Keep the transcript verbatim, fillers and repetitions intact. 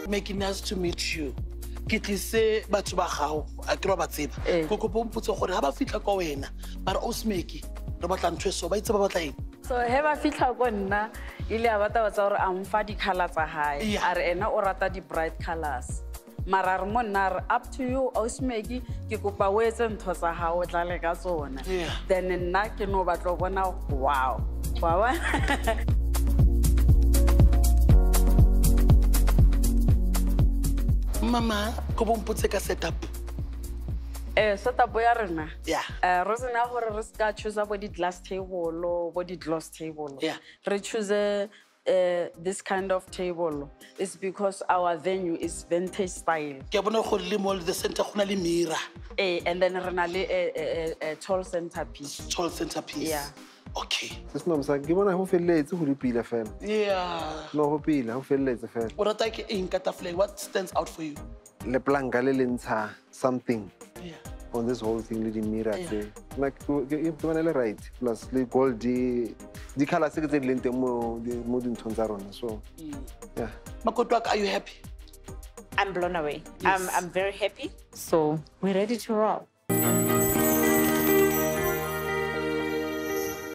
Make it nice to meet you. Kitli se batho ba gago a ke ro ba tseba go go pompotse gore ha ba fitla kwa wena ba re Osmeki re batla ntwe so ba itse ba batla eng so he ba fitla go nna ile a bata ba tsa gore a mfa di colors tsa hae a re ena o rata di bright colors mara re mo nna re up to you Osmeki ke kopa o etse ntho tsa hao tla le ka tsona then nna ke no batla bona wow wow Mama, go bompotse ka setup. Eh, setup ya rena. Yeah. Eh, re sena gore re ska choose body glass table, body gloss table. Yeah. Re choose uh, this kind of table is because our venue is vintage style. Ke bona gore le mo the center gona le mirror. Eh, and then rena le a, a, a tall centerpiece. Tall centerpiece. Yeah. Okay. This no msa ke bona ho felletse go dipila fela. Yeah. No ho pila ho felletse fela. What rata ke eng ka tafle what stands out for you? Le planka le lentsha something. Yeah. On this whole thing le di mirror tse. Like ke bona le right plus le gold di di colors ke tse lente mo mo dintho tsa rona so. Yeah. Makotwa, are you happy? I'm blown away. Yes. I'm I'm very happy. So we're ready to roll.